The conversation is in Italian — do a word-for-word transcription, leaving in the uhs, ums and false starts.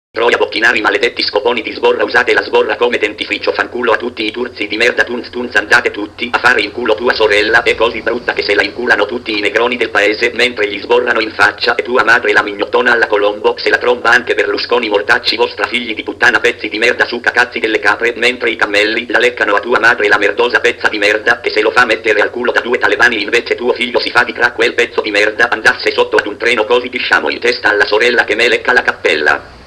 Troia bocchinari maledetti scoponi di sborra, usate la sborra come dentifricio, fanculo a tutti i turzi di merda, tunz tunz, andate tutti a fare in culo tua sorella, è così brutta che se la inculano tutti i negroni del paese mentre gli sborrano in faccia, e tua madre la mignottona alla Colombo se la tromba anche Berlusconi, mortacci vostra figli di puttana, pezzi di merda, succa cazzi delle capre, mentre i cammelli la leccano a tua madre la merdosa pezza di merda che se lo fa mettere al culo da due talebani, invece tuo figlio si fa di crack quel pezzo di merda, andasse sotto ad un treno così pisciamo in testa alla sorella che me lecca la cappella.